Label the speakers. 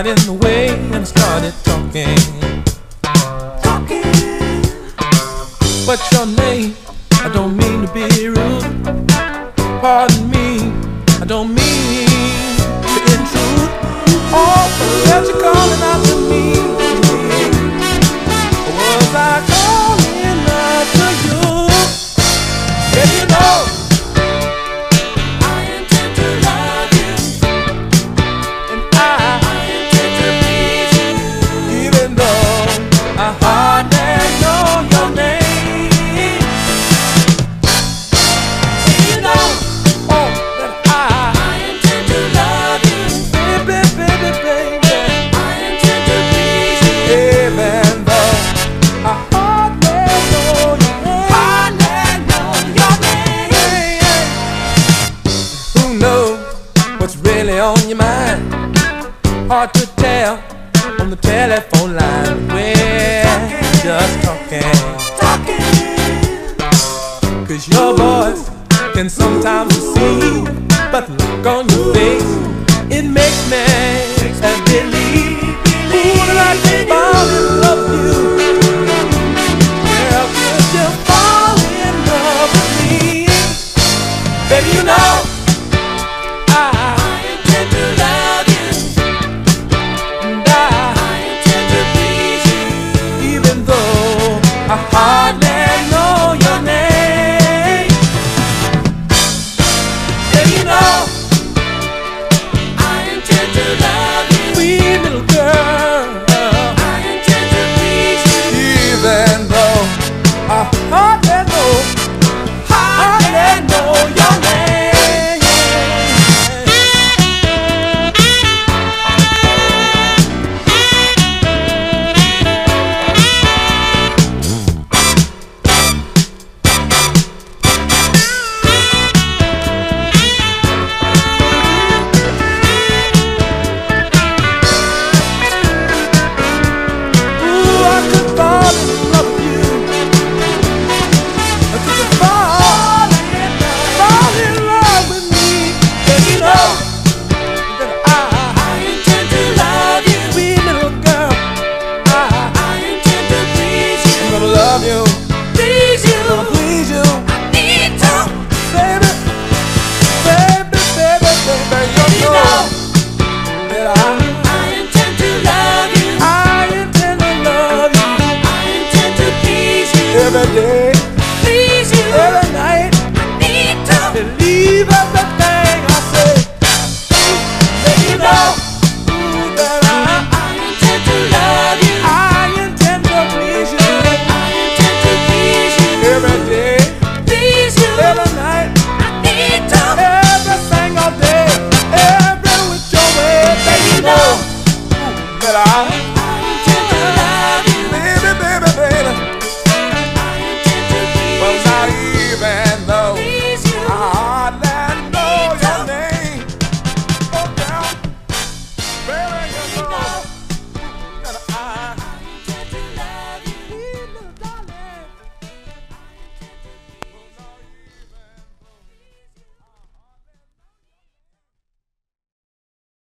Speaker 1: got in the way and started talking. What's your name? I don't mean to be rude. Pardon me, I don't mean to intrude. Oh, that you're calling out to me. Was I calling out to you? If you know I intend to love you, and I intend to please you, even though I hardly know your name. You know, oh, that I intend to love you, baby, baby, baby. I intend to please you, even though I hardly know your name. Hardly know your name. Who knows what's really on your mind? Hard to tell on the telephone line. We're just talking. Cause your voice can sometimes deceive, but the look on your face, it makes me believe. Ooh, that I can fall in love with you. Girl, could you fall in love with me? Baby, you know I intend to love you, and I intend to please you, even though I hardly know your name. Baby, you know I intend to love you, sweet little girl. I intend to please you, even though I hardly know your name. Ooh, I could fall in love with you. I could fall in love with me. And you know that I intend to love you, sweet little girl. I intend to please you. I'm gonna love you, please you, I'm gonna please you. I need to, baby, baby, baby, baby. You know that I intend to love you. I intend to love you. I intend to please you every day.